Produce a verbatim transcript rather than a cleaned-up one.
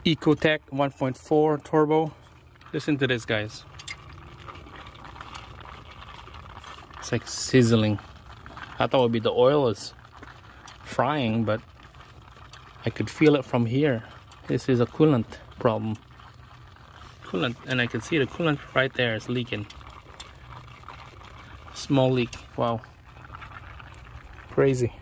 Ecotech one point four turbo. Listen to this, guys. It's like sizzling. I thought it would be the oil is frying, but I could feel it from here. This is a coolant problem. Coolant, and I can see the coolant right there is leaking. Small leak. Wow. Crazy.